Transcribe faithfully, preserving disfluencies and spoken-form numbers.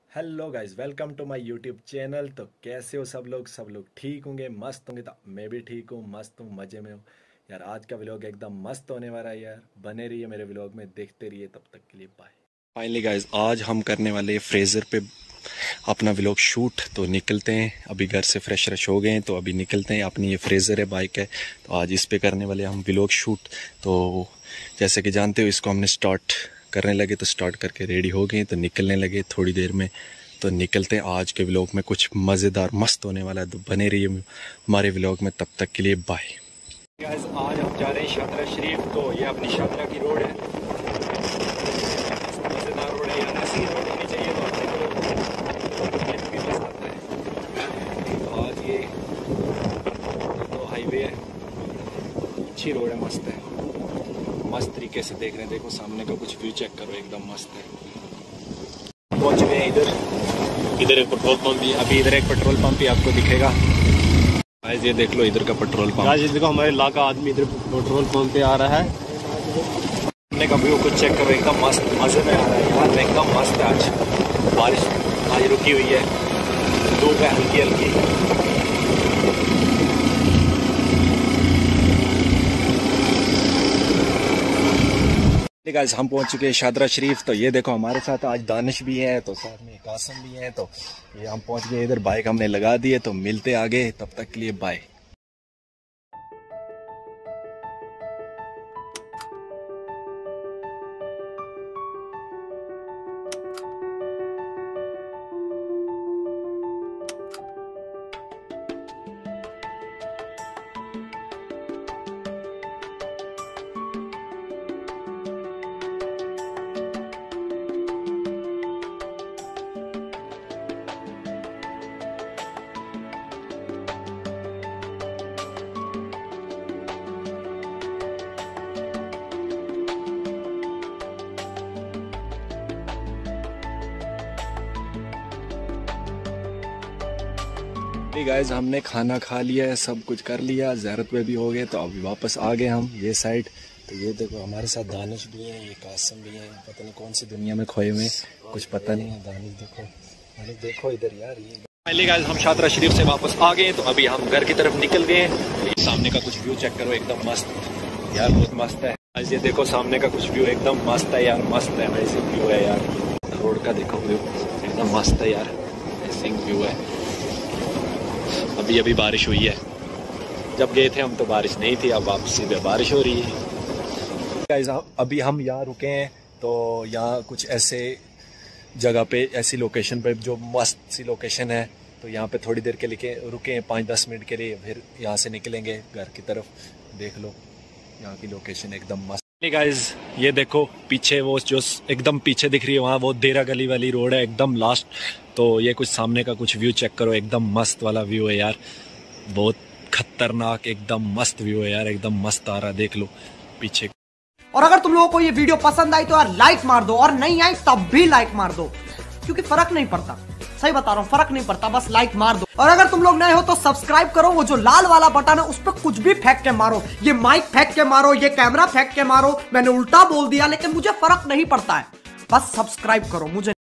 Hello guys, welcome to my YouTube channel. तो कैसे हो सब लोग सब लोग ठीक होंगे, मस्त होंगे। तो मैं भी ठीक हूँ, मस्त हूँ, मज़े में हूँ यार। आज का व्लॉग एकदम मस्त होने वाला है यार। बने रहिए मेरे व्लॉग में, देखते रहिए। तब तक के लिए बाय। फाइनली गाइस, आज हम करने वाले हैं फ्रेज़र पे अपना व्लॉग शूट। तो निकलते हैं, अभी घर से फ्रेश फ्रेश हो गए हैं तो अभी निकलते हैं। अपनी ये फ्रेज़र है, बाइक है, तो आज इस पे करने वाले हम व्लॉग शूट। तो जैसे कि जानते हो, इसको हमने स्टार्ट करने लगे तो स्टार्ट करके रेडी हो गए, तो निकलने लगे थोड़ी देर में। तो निकलते हैं, आज के व्लॉग में कुछ मज़ेदार मस्त होने वाला है। तो बने रहिए हमारे व्लॉग में, तब तक के लिए बाय। गाइस, आज हम जा रहे हैं शादरा शरीफ। तो ये अपनी शादरा की रोड है, मज़ेदार रोड है यार। ऐसी रोड होनी चाहिए तो अपने को भी मज़ा आता है। तो आज ये तो हाईवे है, अच्छी रोड है, मस्त है, मस्त तरीके से देख रहे हैं। देखो सामने का कुछ व्यू चेक करो, एकदम मस्त है। पहुंच गए हैं इधर। इधर एक पेट्रोल पंप भी, अभी इधर एक पेट्रोल पंप भी आपको दिखेगा। गाइस ये देख लो इधर का पेट्रोल पंप। गाइस देखो हमारे इलाका आदमी इधर पेट्रोल पंप पे आ रहा है। सामने का व्यू कुछ चेक करो, एकदम मस्त, मजे में आ रहा है यार, एकदम मस्त है। आज बारिश आज रुकी हुई है, धूप है हल्की हल्की। गाइस हम पहुंच चुके हैं शादरा शरीफ। तो ये देखो हमारे साथ आज दानिश भी है, तो साथ में कासम भी है। तो ये हम पहुंच गए इधर, बाइक हमने लगा दी है। तो मिलते आगे, तब तक के लिए बाय। गाइस हमने खाना खा लिया है, सब कुछ कर लिया, ज़ियारत में भी हो गए। तो अभी वापस आ गए हम ये साइड। तो ये देखो हमारे साथ दानिश भी है, ये कासम भी है। पता नहीं कौन सी दुनिया में खोए हुए, कुछ पता नहीं है। दानिश देखो, दानिश देखो इधर यार। ये पहले गाइस हम शादरा शरीफ से वापस आ गए। तो अभी हम घर की तरफ निकल गए। ये सामने का कुछ व्यू चेक करो, एकदम मस्त यार, बहुत मस्त है। आज ये देखो सामने का कुछ व्यू एकदम मस्त है यार, मस्त है, ऐसे व्यू है यार। रोड का देखो व्यू एकदम मस्त है यार, ऐसे व्यू है। अभी अभी बारिश हुई है, जब गए थे हम तो बारिश नहीं थी, अब वापसी में बारिश हो रही है। गाइस अभी हम यहाँ रुके हैं। तो यहाँ कुछ ऐसे जगह पे, ऐसी लोकेशन पे जो मस्त सी लोकेशन है। तो यहाँ पे थोड़ी देर के लिए रुके हैं, पाँच दस मिनट के लिए, फिर यहाँ से निकलेंगे घर की तरफ। देख लो यहाँ की लोकेशन एकदम मस्त। गाइस ये देखो पीछे, वो जो एकदम पीछे दिख रही है वहाँ, वो देरा गली वाली रोड है, एकदम लास्ट। तो ये कुछ सामने का कुछ व्यू चेक करो, एकदम मस्त वाला व्यू है यार, बहुत खतरनाक, एकदम मस्त व्यू है यार, एकदम मस्त आ रहा है, देख लो पीछे। और अगर तुम लोगों को ये वीडियो पसंद आई तो यार लाइक मार दो, और नहीं आई तब भी लाइक मार दो, क्योंकि फर्क नहीं पड़ता। सही बता रहा हूँ, फर्क नहीं पड़ता, बस लाइक मार दो। और अगर तुम लोग नए हो तो सब्सक्राइब करो, वो जो लाल वाला बटन है उस पर कुछ भी फेंक के मारो, ये माइक फेंक के मारो, ये कैमरा फेंक के मारो। मैंने उल्टा बोल दिया लेकिन मुझे फर्क नहीं पड़ता है, बस सब्सक्राइब करो मुझे।